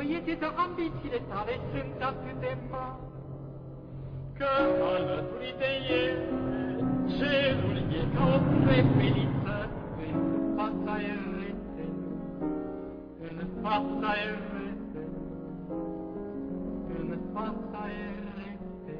băiete, dar ambițiile tale sunt atât de mari, că alături de ele cerul e ca o preferiță în fața e rete, în fața e rete, în fața e rete.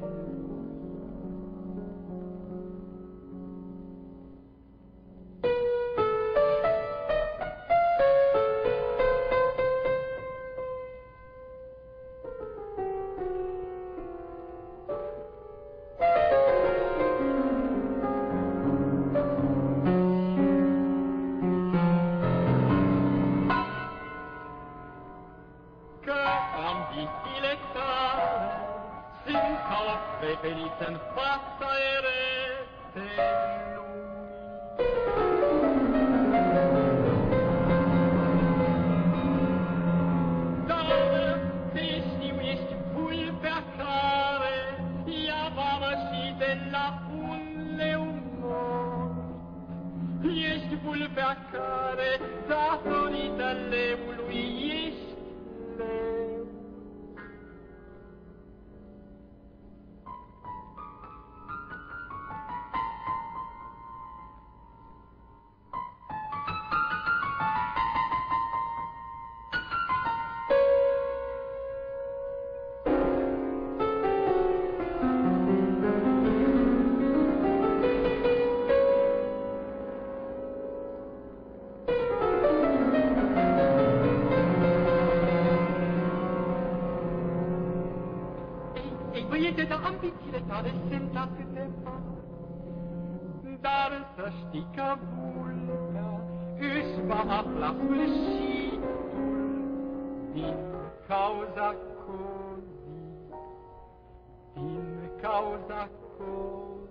ambițiile tale sunt ca o preferiță în fața eretei lumii. Dar te știu, ești vulpea care ia vamă și de la un leu mort. Ești vulpea care, datorită leului, ești leu. Băiete, dar ambițiile tale sunt atât de mari. Dar să știi că vulpea își va afla sfârșitul din cauza cozii, din cauza cozii.